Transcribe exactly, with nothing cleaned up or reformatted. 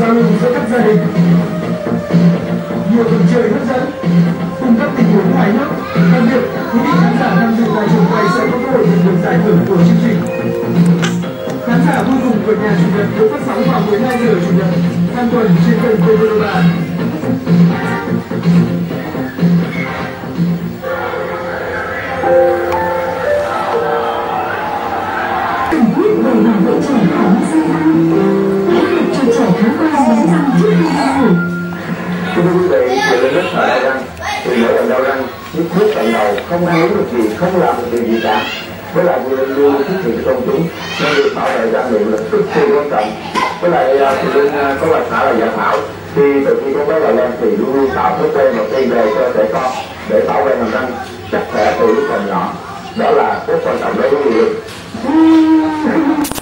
giao lưu giữa các gia đình, nhiều phần chơi hấp dẫn cùng các tình huống hài hước. Đặc biệt, quý vị khán giả tham dự tại trường quay sẽ có cơ hội nhận được giải thưởng của chương trình. Khán giả vui cùng vượt nhà chủ nhật được phát sóng vào mười hai giờ chủ nhật hàng tuần trên kênh vê tê vê ba. Cần thiết để bảo vệ trẻ khỏi mắc sai răng, hãy học cho trẻ thói quen đánh răng trước khi đi ngủ. Thưa quý vị, về đến nước thở đau răng thì mỗi lần đau răng nhức nhức tận đầu, không ăn uống được gì, không làm được điều gì cả, với lại luôn luôn xuất hiện trong chúng, nên việc bảo vệ răng miệng là cực kỳ quan trọng. Với lại thì luôn có bài thảo là dạ thảo, thì từ khi có bé vào lên thì luôn luôn tạo thói quen đầu tiên về cho trẻ con để bảo vệ hàm răng chắc khỏe từ lúc còn nhỏ, đó là rất quan trọng đối với người.